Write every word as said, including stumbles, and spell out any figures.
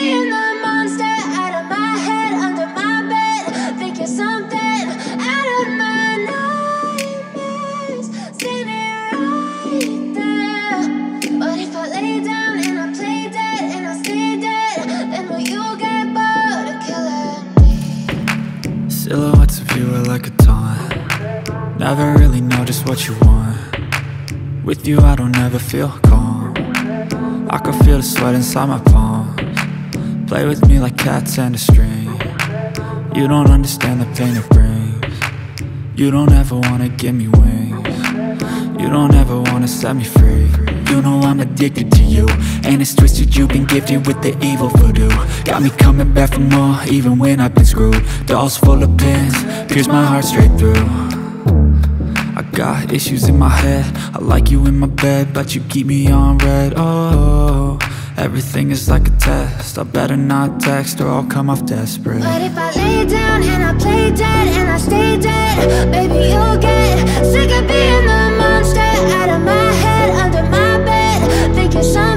being the monster out of my head, under my bed. Think you're something out of my nightmares, standing right there. But if I lay down and I play dead and I stay dead, then will you get bored of killing me? Silhouettes of you are like a taunt. Never really know just what you want. With you I don't ever feel calm. I can feel the sweat inside my palms. Play with me like cats and a string. You don't understand the pain it brings. You don't ever wanna give me wings. You don't ever wanna set me free. You know I'm addicted to you, and it's twisted, you've been gifted with the evil voodoo. Got me coming back for more, even when I've been screwed. Dolls full of pins, pierce my heart straight through. I got issues in my head, I like you in my bed, but you keep me on red. Oh, everything is like a test, I better not text or I'll come off desperate. But if I lay down and I play dead and I stay dead, baby you'll get sick of being the monster out of my head, under my bed. Think you're something